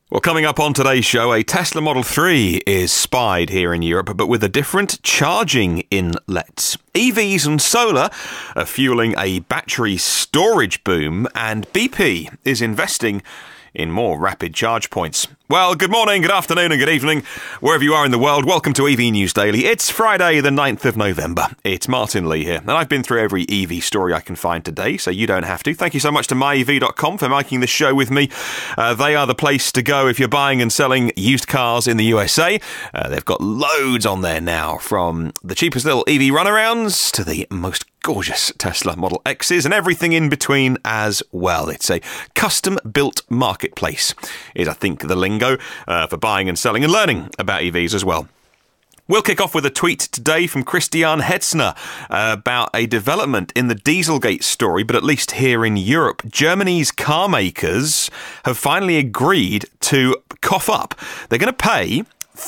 Well, coming up on today's show, a Tesla Model 3 is spied here in Europe, but with a different charging inlet. EVs and solar are fueling a battery storage boom, and BP is investing in more rapid charge points. Well, good morning, good afternoon and good evening, wherever you are in the world. Welcome to EV News Daily. It's Friday the 9th of November. It's Martyn Lee here, and I've been through every EV story I can find today, so you don't have to. Thank you so much to myev.com for making this show with me. They are the place to go if you're buying and selling used cars in the USA. They've got loads on there now, from the cheapest little EV runarounds to the most gorgeous Tesla Model X's and everything in between as well. It's a custom-built marketplace, is I think the lingo for buying and selling and learning about EVs as well. We'll kick off with a tweet today from Christiaan Hetzner about a development in the Dieselgate story, but at least here in Europe. Germany's car makers have finally agreed to cough up. They're going to pay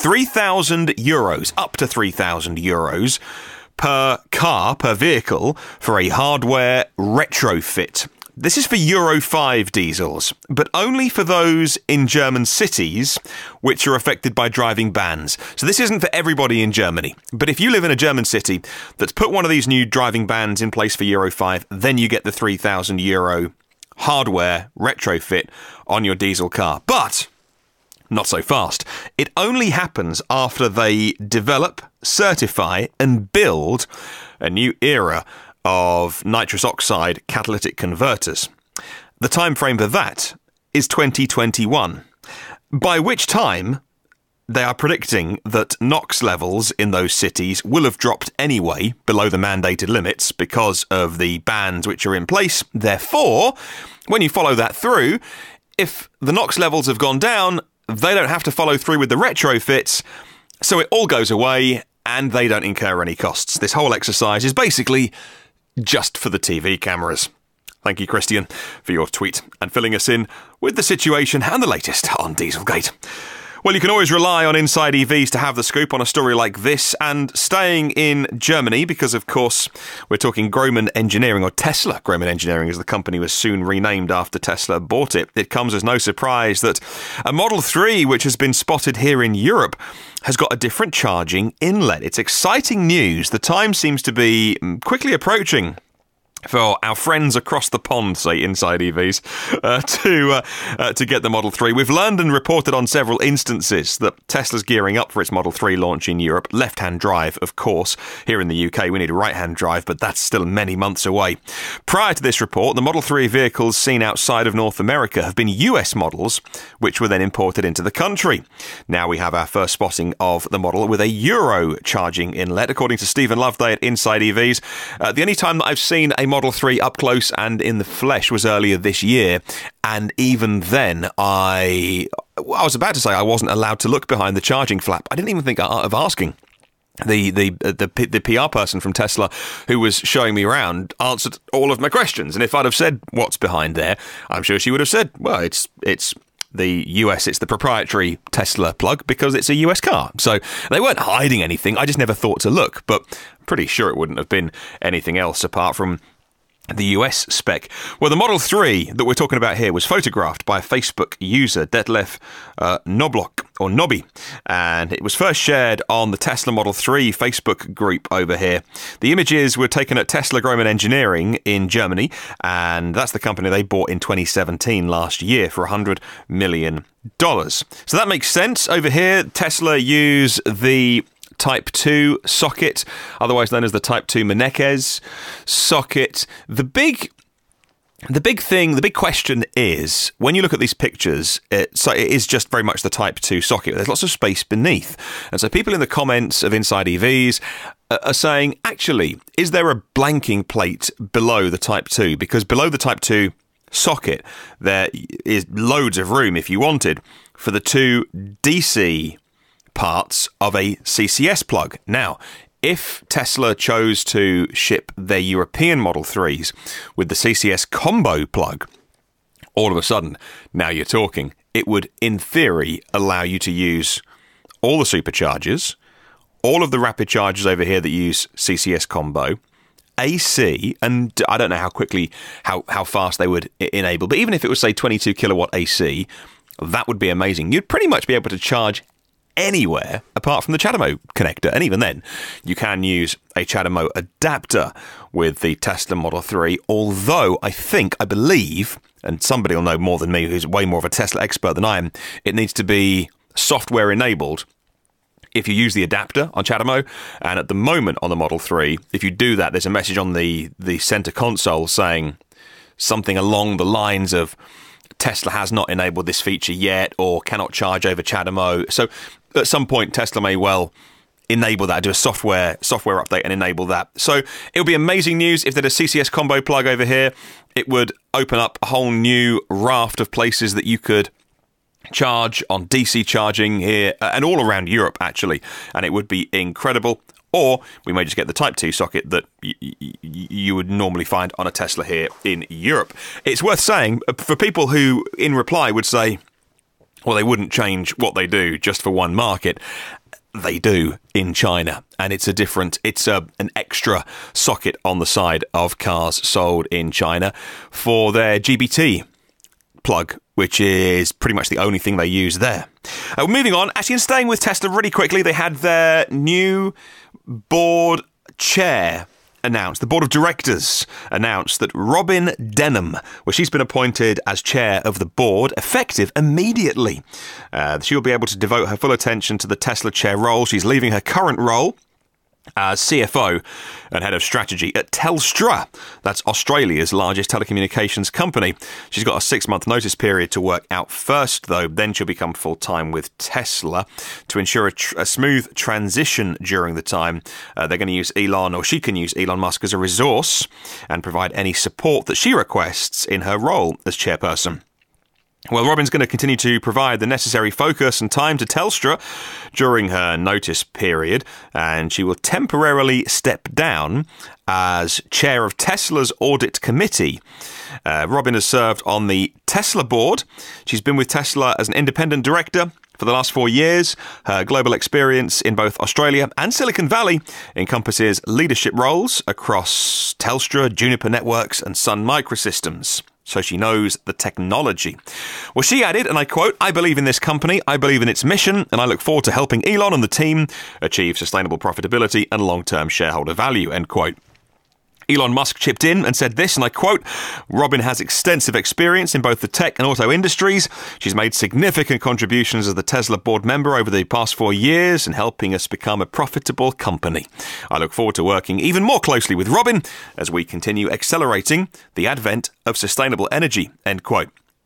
€3,000, up to €3,000, per car, per vehicle, for a hardware retrofit. This is for Euro 5 diesels, but only for those in German cities which are affected by driving bans. So this isn't for everybody in Germany. But if you live in a German city that's put one of these new driving bans in place for Euro 5, then you get the €3,000 hardware retrofit on your diesel car. But not so fast. It only happens after they develop, certify and build a new era of nitrous oxide catalytic converters. The time frame for that is 2021, by which time they are predicting that NOx levels in those cities will have dropped anyway below the mandated limits because of the bans which are in place. Therefore, when you follow that through, if the NOx levels have gone down, they don't have to follow through with the retrofits, so it all goes away and they don't incur any costs. This whole exercise is basically just for the TV cameras. Thank you, Christian, for your tweet and filling us in with the situation and the latest on Dieselgate. Well, you can always rely on Inside EVs to have the scoop on a story like this, and staying in Germany, because of course we're talking Grohmann Engineering, or Tesla Grohmann Engineering, as the company was soon renamed after Tesla bought it. It comes as no surprise that a Model 3, which has been spotted here in Europe, has got a different charging inlet. It's exciting news. The time seems to be quickly approaching for our friends across the pond, say Inside EVs, to get the Model 3. We've learned and reported on several instances that Tesla's gearing up for its Model 3 launch in Europe. Left-hand drive, of course. Here in the UK, we need a right-hand drive, but that's still many months away. Prior to this report, the Model 3 vehicles seen outside of North America have been US models, which were then imported into the country. Now we have our first spotting of the model with a Euro charging inlet, according to Stephen Loveday at Inside EVs. The only time that I've seen a Model 3 up close and in the flesh was earlier this year, and even then I was about to say I wasn't allowed to look behind the charging flap. I didn't even think of asking. The PR person from Tesla who was showing me around answered all of my questions, and if I'd have said what's behind there, I'm sure she would have said, well, it's the US, it's the proprietary Tesla plug because it's a US car. So they weren't hiding anything. I just never thought to look, but I'm pretty sure it wouldn't have been anything else apart from the US spec. Well, the Model 3 that we're talking about here was photographed by a Facebook user, Detlef Nobby, and it was first shared on the Tesla Model 3 Facebook group over here. The images were taken at Tesla Grohmann Engineering in Germany, and that's the company they bought in 2017 last year for $100 million. So that makes sense. Over here, Tesla use the Type 2 socket, otherwise known as the Type 2 Menezes socket. The big question is, when you look at these pictures, it is just very much the Type 2 socket. There's lots of space beneath. And so people in the comments of Inside EVs are saying, actually, is there a blanking plate below the Type 2? Because below the Type 2 socket, there is loads of room, if you wanted, for the two DC parts of a CCS plug. Now, if Tesla chose to ship their European Model 3s with the CCS combo plug, all of a sudden, now you're talking, it would, in theory, allow you to use all the superchargers, all of the rapid chargers over here that use CCS combo, AC, and I don't know how fast they would enable, but even if it was, say, 22 kilowatt AC, that would be amazing. You'd pretty much be able to charge anywhere apart from the CHAdeMO connector. And even then, you can use a CHAdeMO adapter with the Tesla Model 3, although I believe, and somebody will know more than me who's way more of a Tesla expert than I am, it needs to be software enabled if you use the adapter on CHAdeMO. And at the moment on the Model 3, if you do that, there's a message on the center console saying something along the lines of Tesla has not enabled this feature yet or cannot charge over CHAdeMO. So at some point, Tesla may well enable that, do a software update and enable that. So it would be amazing news if they had a CCS combo plug over here. It would open up a whole new raft of places that you could charge on DC charging here and all around Europe, actually. And it would be incredible. Or we may just get the Type 2 socket that you would normally find on a Tesla here in Europe. It's worth saying, for people who, in reply, would say, well, they wouldn't change what they do just for one market. They do in China, and it's an extra socket on the side of cars sold in China for their GBT plug, which is pretty much the only thing they use there. Moving on, actually, and staying with Tesla really quickly, they had their new board chair announced. The board of directors announced that Robin Denham, well, she's been appointed as chair of the board, effective immediately. She will be able to devote her full attention to the Tesla chair role. She's leaving her current role as CFO and head of strategy at Telstra. That's Australia's largest telecommunications company. She's got a 6-month notice period to work out first, though. Then she'll become full-time with Tesla to ensure a smooth transition during the time. They're going to use she can use Elon Musk as a resource and provide any support that she requests in her role as chairperson. Well, Robin's going to continue to provide the necessary focus and time to Telstra during her notice period, and she will temporarily step down as chair of Tesla's audit committee. Robin has served on the Tesla board. She's been with Tesla as an independent director for the last 4 years. Her global experience in both Australia and Silicon Valley encompasses leadership roles across Telstra, Juniper Networks, and Sun Microsystems. So she knows the technology. Well, she added, and I quote, "I believe in this company, I believe in its mission, and I look forward to helping Elon and the team achieve sustainable profitability and long-term shareholder value," end quote. Elon Musk chipped in and said this, and I quote, "Robin has extensive experience in both the tech and auto industries. She's made significant contributions as the Tesla board member over the past 4 years and helping us become a profitable company. I look forward to working even more closely with Robin as we continue accelerating the advent of sustainable energy," end quote.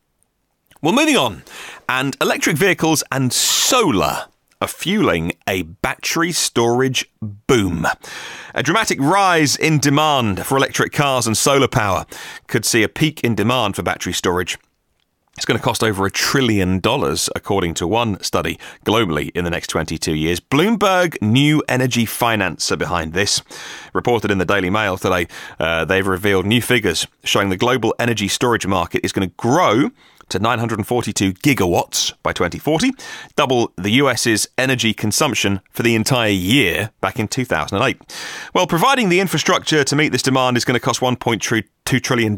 Well, moving on, and electric vehicles and solar are fueling a battery storage boom. A dramatic rise in demand for electric cars and solar power could see a peak in demand for battery storage. It's going to cost over $1 trillion, according to one study, globally in the next 22 years. Bloomberg New Energy Finance are behind this. Reported in the Daily Mail today, they've revealed new figures showing the global energy storage market is going to grow to 942 gigawatts by 2040, double the US's energy consumption for the entire year back in 2008. Well, providing the infrastructure to meet this demand is going to cost $1.2 trillion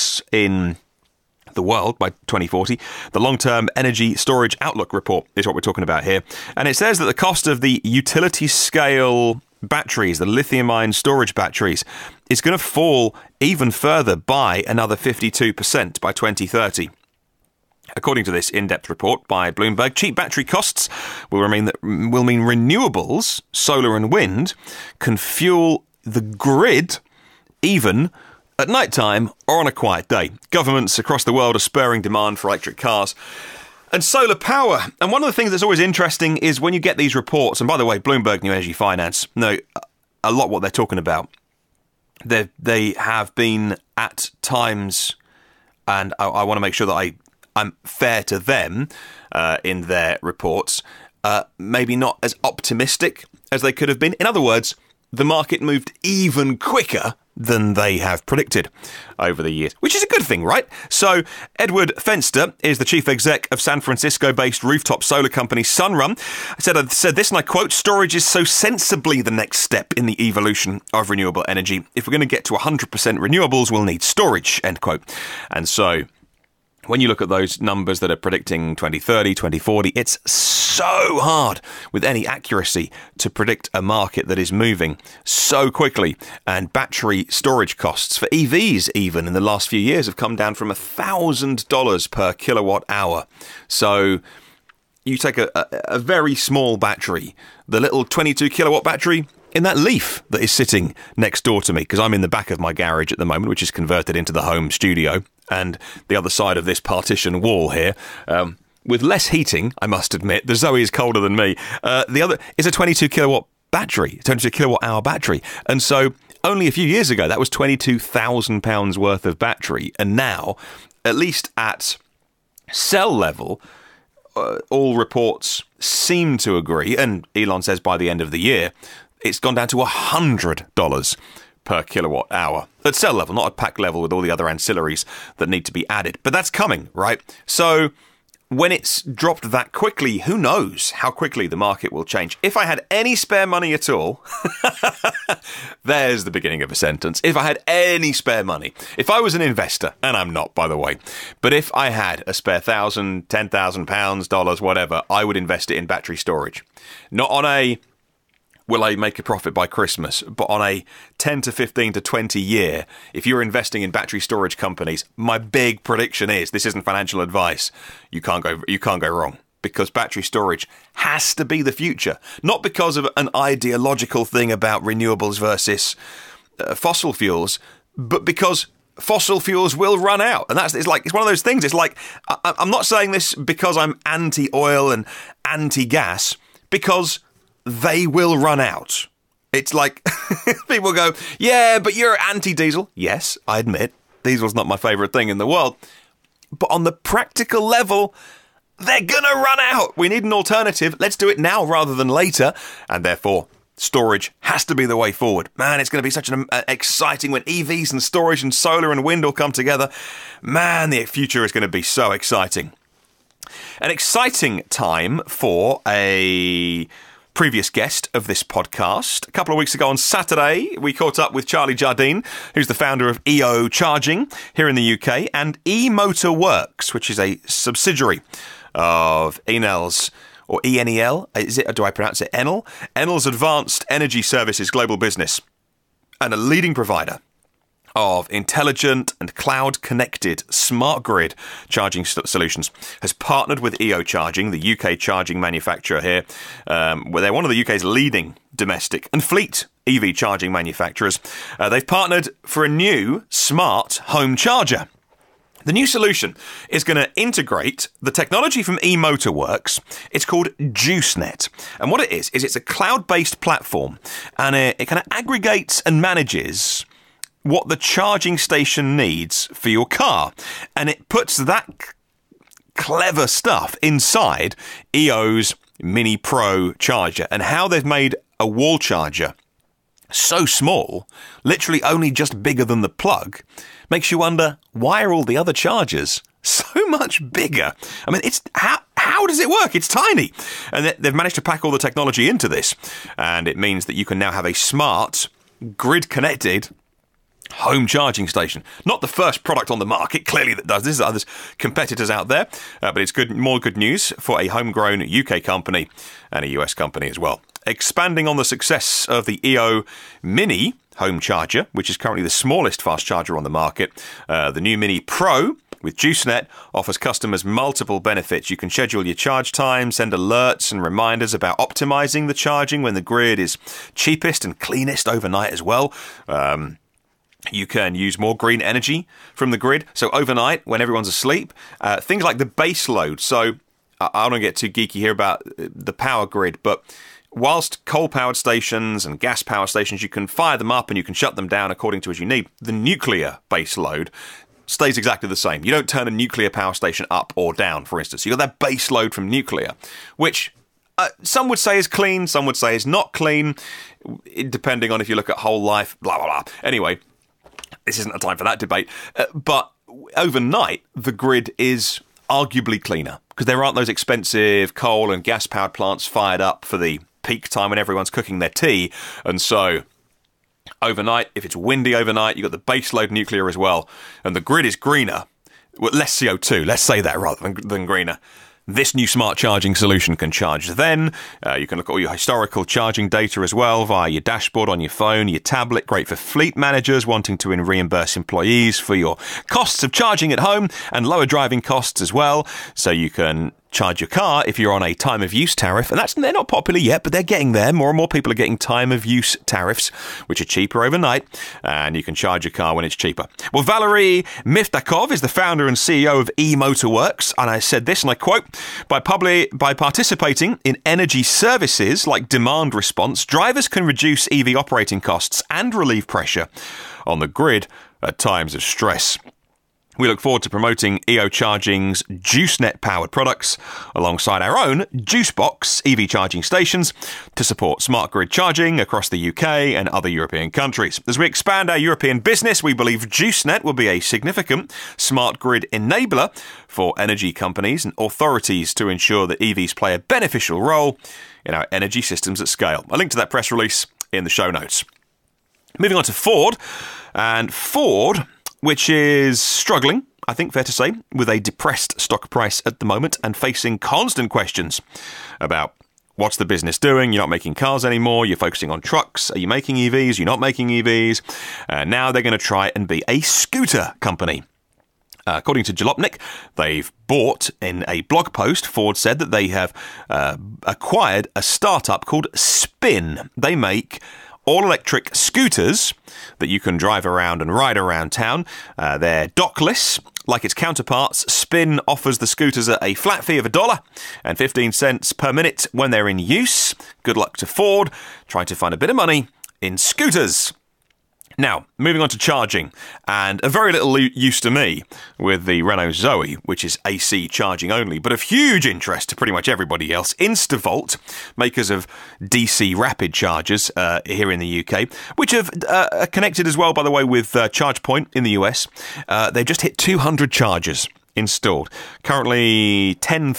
in the world by 2040. The long-term energy storage outlook report is what we're talking about here. And it says that the cost of the utility-scale batteries, the lithium-ion storage batteries, is going to fall even further by another 52% by 2030. According to this in-depth report by Bloomberg, cheap battery costs will mean renewables, solar and wind, can fuel the grid even at night time or on a quiet day. Governments across the world are spurring demand for electric cars and solar power. And one of the things that's always interesting is when you get these reports, and by the way, Bloomberg New Energy Finance know a lot what they're talking about. They have been at times, and I want to make sure that I'm fair to them in their reports, maybe not as optimistic as they could have been. In other words, the market moved even quicker than they have predicted over the years, which is a good thing, right? So Edward Fenster is the chief exec of San Francisco-based rooftop solar company Sunrun. I said this, and I quote, "Storage is so sensibly the next step in the evolution of renewable energy. If we're going to get to 100% renewables, we'll need storage," end quote. And so when you look at those numbers that are predicting 2030, 2040, it's so hard with any accuracy to predict a market that is moving so quickly. And battery storage costs for EVs, even in the last few years, have come down from $1,000 per kilowatt hour. So you take a very small battery, the little 22 kilowatt battery in that Leaf that is sitting next door to me, because I'm in the back of my garage at the moment, which is converted into the home studio, and the other side of this partition wall here, with less heating, I must admit. The Zoe is colder than me. The other is a 22 kilowatt battery, 22 kilowatt hour battery. And so only a few years ago, that was £22,000 worth of battery. And now, at least at cell level, all reports seem to agree, and Elon says by the end of the year, it's gone down to $100 per kilowatt hour at cell level, not at pack level with all the other ancillaries that need to be added. But that's coming, right? So when it's dropped that quickly, who knows how quickly the market will change. If I had any spare money at all, there's the beginning of a sentence. If I had any spare money, if I was an investor, and I'm not, by the way, but if I had a spare £1,000, £10,000, dollars, whatever, I would invest it in battery storage. Not on a will I make a profit by Christmas, but on a 10 to 15 to 20 year, if you're investing in battery storage companies, my big prediction is, this isn't financial advice, you can't go wrong, because battery storage has to be the future. Not because of an ideological thing about renewables versus fossil fuels, but because fossil fuels will run out. And it's one of those things. It's like, I'm not saying this because I'm anti-oil and anti-gas, because they will run out. It's like people go, yeah, but you're anti-diesel. Yes, I admit, diesel's not my favourite thing in the world. But on the practical level, they're going to run out. We need an alternative. Let's do it now rather than later. And therefore, storage has to be the way forward. Man, it's going to be such an exciting when EVs and storage and solar and wind all come together. Man, the future is going to be so exciting. An exciting time for a previous guest of this podcast. A couple of weeks ago on Saturday, we caught up with Charlie Jardine, who's the founder of EO Charging here in the UK, and eMotorWorks, which is a subsidiary of Enel's, or ENEL, do I pronounce it Enel? Enel's Advanced Energy Services global business, and a leading provider of intelligent and cloud-connected smart grid charging solutions, has partnered with EO Charging, the UK charging manufacturer here, where they're one of the UK's leading domestic and fleet EV charging manufacturers. They've partnered for a new smart home charger. The new solution is going to integrate the technology from eMotorWorks. It's called JuiceNet. And what it is it's a cloud-based platform, and it kind of aggregates and manages what the charging station needs for your car. And it puts that clever stuff inside EO's Mini Pro charger. And how they've made a wall charger so small, literally only just bigger than the plug, makes you wonder, why are all the other chargers so much bigger? I mean, it's how does it work? It's tiny. And they've managed to pack all the technology into this. And it means that you can now have a smart, grid-connected home charging station. Not the first product on the market, clearly, that does this. There's other competitors out there, but it's more good news for a homegrown UK company and a US company as well. Expanding on the success of the EO Mini home charger, which is currently the smallest fast charger on the market, the new Mini Pro with JuiceNet offers customers multiple benefits. You can schedule your charge time, send alerts and reminders about optimizing the charging when the grid is cheapest and cleanest overnight as well. You can use more green energy from the grid. So overnight, when everyone's asleep, things like the base load. So I don't want to get too geeky here about the power grid, but whilst coal-powered stations and gas-powered stations, you can fire them up and you can shut them down according to as you need, the nuclear base load stays exactly the same. You don't turn a nuclear power station up or down, for instance. You've got that base load from nuclear, which some would say is clean, some would say is not clean, depending on if you look at whole life, blah, blah, blah. Anyway, this isn't a time for that debate. But overnight, the grid is arguably cleaner because there aren't those expensive coal and gas-powered plants fired up for the peak time when everyone's cooking their tea. And so overnight, if it's windy overnight, you've got the baseload nuclear as well, and the grid is greener. well, less CO2, let's say that rather than greener. This new smart charging solution can charge then. You can look at all your historical charging data as well via your dashboard on your phone, your tablet. Great for fleet managers wanting to reimburse employees for your costs of charging at home and lower driving costs as well. So you can charge your car if you're on a time of use tariff, and they're not popular yet, but they're getting there. More and more people are getting time of use tariffs, which are cheaper overnight, and you can charge your car when it's cheaper. Well, Valery Miftakov is the founder and CEO of eMotorworks, and I said this, and I quote, by participating in energy services like demand response, drivers can reduce EV operating costs and relieve pressure on the grid at times of stress. We look forward to promoting EO Charging's JuiceNet-powered products alongside our own Juicebox EV charging stations to support smart grid charging across the UK and other European countries. As we expand our European business, we believe JuiceNet will be a significant smart grid enabler for energy companies and authorities to ensure that EVs play a beneficial role in our energy systems at scale. A link to that press release in the show notes. Moving on to Ford, and Ford, which is struggling, I think fair to say, with a depressed stock price at the moment and facing constant questions about what's the business doing? You're not making cars anymore. You're focusing on trucks. Are you making EVs? You're not making EVs. Now they're going to try and be a scooter company. According to Jalopnik, they've bought, in a blog post, Ford said that they have acquired a startup called Spin. They make all-electric scooters that you can drive around and ride around town. They're dockless. Like its counterparts, Spin offers the scooters at a flat fee of $1.15 per minute when they're in use. Good luck to Ford, trying to find a bit of money in scooters. Now, moving on to charging, and a very little use to me with the Renault Zoe, which is AC charging only, but of huge interest to pretty much everybody else. InstaVolt, makers of DC rapid chargers here in the UK, which have connected as well, by the way, with ChargePoint in the US. They've just hit 200 chargers installed. Currently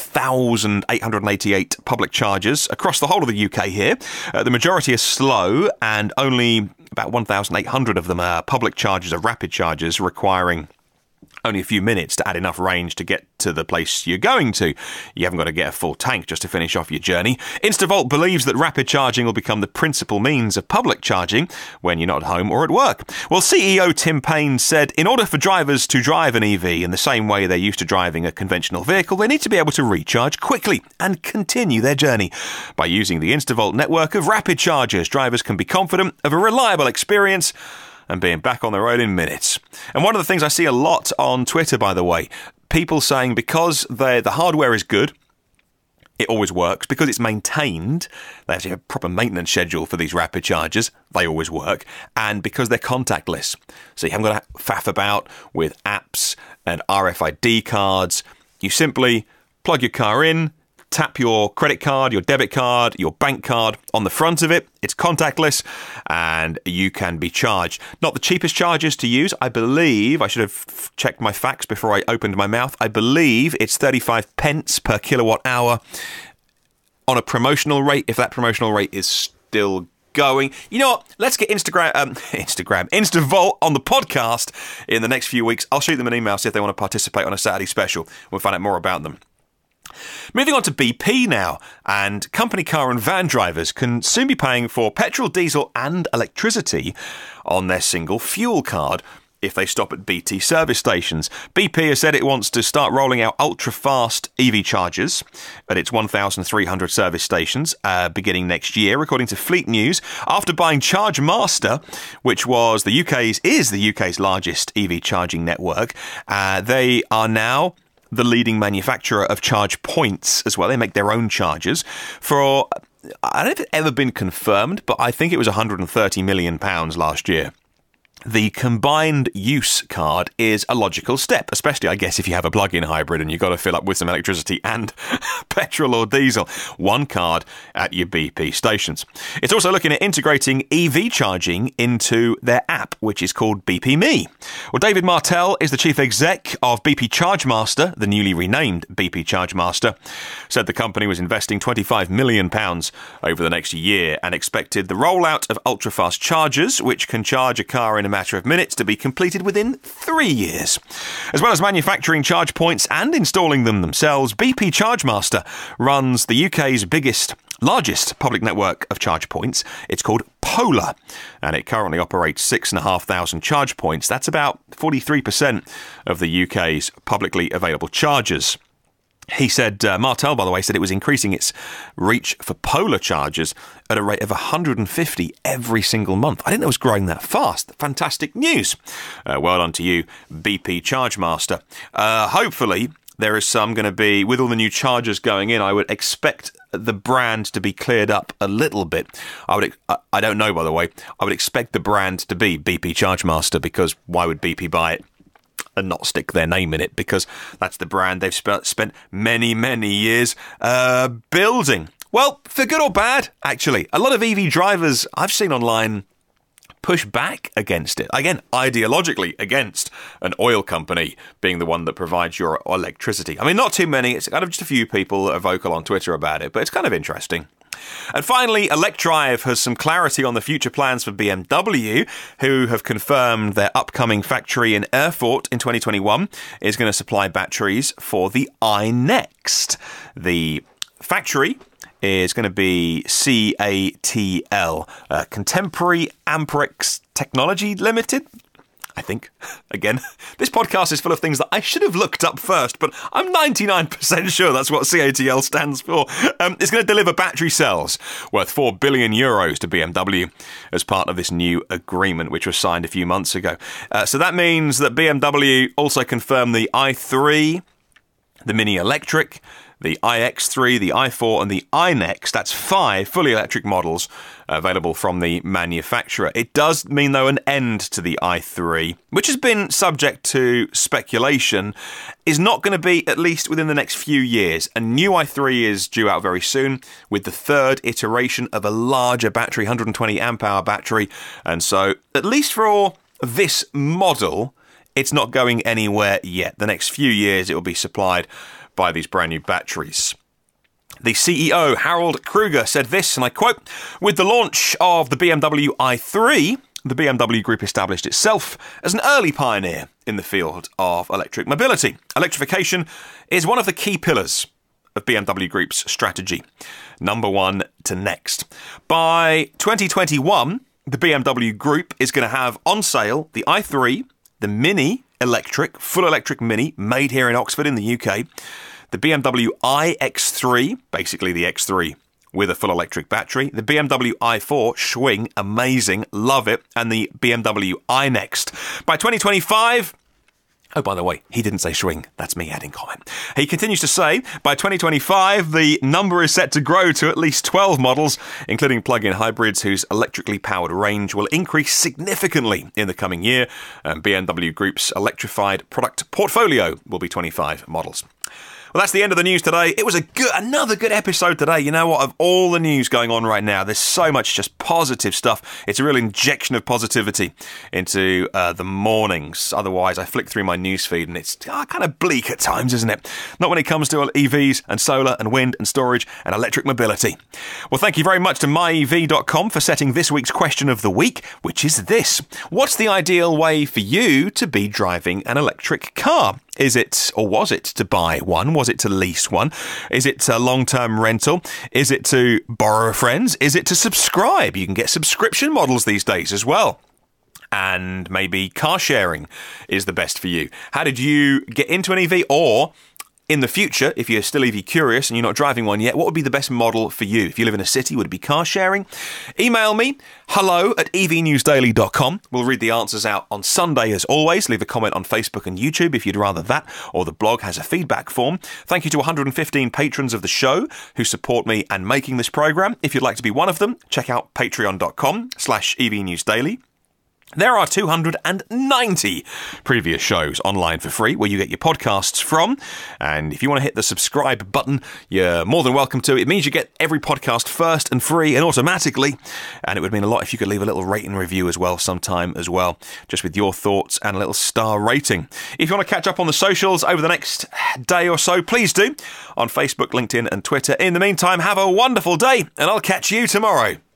10,888 public chargers across the whole of the UK here. The majority are slow, and only about 1,800 of them are public chargers or rapid chargers requiring only a few minutes to add enough range to get to the place you're going to. You haven't got to get a full tank just to finish off your journey. InstaVolt believes that rapid charging will become the principal means of public charging when you're not at home or at work. Well, CEO Tim Payne said, in order for drivers to drive an EV in the same way they're used to driving a conventional vehicle, they need to be able to recharge quickly and continue their journey. By using the InstaVolt network of rapid chargers, drivers can be confident of a reliable experience and being back on the road in minutes. And one of the things I see a lot on Twitter, by the way, people saying because the hardware is good, it always works. Because it's maintained, they actually have a proper maintenance schedule for these rapid chargers, they always work. And because they're contactless, so you haven't got to faff about with apps and RFID cards. You simply plug your car in, tap your credit card, your debit card, your bank card on the front of it. It's contactless and you can be charged. Not the cheapest chargers to use. I believe, I should have checked my facts before I opened my mouth. I believe it's 35 pence per kilowatt hour on a promotional rate, if that promotional rate is still going. You know what? Let's get InstaVolt on the podcast in the next few weeks. I'll shoot them an email, see if they want to participate on a Saturday special. We'll find out more about them. Moving on to BP now, and company car and van drivers can soon be paying for petrol, diesel and electricity on their single fuel card if they stop at BT service stations. BP has said it wants to start rolling out ultra-fast EV chargers at its 1,300 service stations beginning next year, according to Fleet News. After buying ChargeMaster, which is the UK's largest EV charging network, they are now the leading manufacturer of charge points as well. They make their own chargers for, I don't know if it's ever been confirmed, but I think it was £130 million last year. The combined use card is a logical step, especially, I guess, if you have a plug-in hybrid and you've got to fill up with some electricity and petrol or diesel. One card at your BP stations. It's also looking at integrating EV charging into their app, which is called BP Me. Well, David Martell is the chief exec of BP ChargeMaster, the newly renamed BP ChargeMaster, said the company was investing £25 million over the next year and expected the rollout of ultra-fast chargers, which can charge a car in a matter of minutes to be completed within 3 years. As well as manufacturing charge points and installing them themselves, BP Chargemaster runs the UK's largest public network of charge points. It's called Polar, and it currently operates 6,500 charge points. That's about 43% of the UK's publicly available chargers. He said, Martell, by the way, said it was increasing its reach for Polar chargers at a rate of 150 every single month. I didn't know it was growing that fast. Fantastic news. Well done to you, BP Chargemaster. Hopefully, there is some going to be, with all the new chargers going in, I would expect the brand to be cleared up a little bit. I don't know, by the way. I would expect the brand to be BP Chargemaster, because why would BP buy it and not stick their name in it? Because that's the brand they've spent many, many years building. Well, for good or bad, actually. A lot of EV drivers I've seen online push back against it. Again, ideologically against an oil company being the one that provides your electricity. I mean, not too many. It's kind of just a few people that are vocal on Twitter about it, but it's kind of interesting. And finally, Electrive has some clarity on the future plans for BMW, who have confirmed their upcoming factory in Erfurt in 2021 is going to supply batteries for the iNext. The factory is going to be CATL, Contemporary Amperex Technology Limited, I think. Again, this podcast is full of things that I should have looked up first, but I'm 99% sure that's what CATL stands for. It's going to deliver battery cells worth €4 billion to BMW as part of this new agreement, which was signed a few months ago. So that means that BMW also confirmed the i3, the Mini Electric, the iX3, the i4 and the iNext. That's 5 fully electric models available from the manufacturer. It does mean, though, an end to the i3, which has been subject to speculation, is not going to be at least within the next few years. A new i3 is due out very soon with the third iteration of a larger battery, 120 amp hour battery. And so, at least for this model, it's not going anywhere yet. The next few years, it will be supplied by these brand new batteries. The CEO, Harald Kruger, said this, and I quote, "With the launch of the BMW i3, the BMW Group established itself as an early pioneer in the field of electric mobility. Electrification is one of the key pillars of BMW Group's strategy. Number one to next. By 2021, the BMW Group is going to have on sale the i3, the Mini Electric, full electric Mini, made here in Oxford in the UK, the BMW iX3, basically the X3 with a full electric battery, the BMW i4, Schwing, amazing, love it, and the BMW iNext. By 2025... Oh, by the way, he didn't say Schwing. That's me adding comment. He continues to say, by 2025, the number is set to grow to at least 12 models, including plug-in hybrids whose electrically powered range will increase significantly in the coming year. BMW Group's electrified product portfolio will be 25 models. Well, that's the end of the news today. It was another good episode today. You know what? Of all the news going on right now, there's so much just positive stuff. It's a real injection of positivity into the mornings. Otherwise, I flick through my newsfeed and it's kind of bleak at times, isn't it? Not when it comes to EVs and solar and wind and storage and electric mobility. Well, thank you very much to myev.com for setting this week's question of the week, which is this. What's the ideal way for you to be driving an electric car? Is it, or was it, to buy one? Was it to lease one? Is it a long-term rental? Is it to borrow friends? Is it to subscribe? You can get subscription models these days as well. And maybe car sharing is the best for you. How did you get into an EV? Or in the future, if you're still EV curious and you're not driving one yet, what would be the best model for you? If you live in a city, would it be car sharing? Email me, hello@evnewsdaily.com. We'll read the answers out on Sunday as always. Leave a comment on Facebook and YouTube if you'd rather that, or the blog has a feedback form. Thank you to 115 patrons of the show who support me and making this programme. If you'd like to be one of them, check out patreon.com/evnewsdaily. There are 290 previous shows online for free where you get your podcasts from. And if you want to hit the subscribe button, you're more than welcome to. It means you get every podcast first and free and automatically. And it would mean a lot if you could leave a little rating review as well sometime as well, just with your thoughts and a little star rating. If you want to catch up on the socials over the next day or so, please do on Facebook, LinkedIn and Twitter. In the meantime, have a wonderful day and I'll catch you tomorrow.